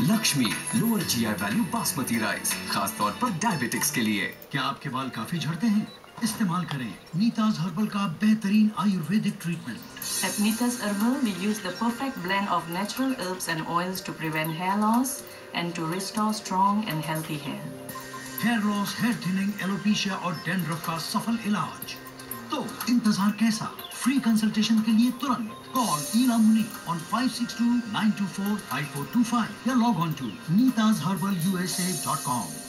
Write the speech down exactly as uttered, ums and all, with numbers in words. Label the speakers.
Speaker 1: Lakshmi lower GI value basmati rice, खास तौर पर डायबिटिक्स के लिए।
Speaker 2: क्या आपके बाल काफी झड़ते हैं? इस्तेमाल करें नीताज हर्बल का बेहतरीन Ayurvedic treatment.
Speaker 3: At Nita's Herbal, we use the perfect blend of natural herbs and oils to prevent hair loss and to restore strong and healthy hair.
Speaker 2: Hair loss, hair thinning, alopecia और dandruff का सफल इलाज। तो इंतजार कैसा? Free consultation के लिए तुरंत कॉल ईला मुनी on five six two nine two four five four two five या log on to Nita's herbal U S A dot com.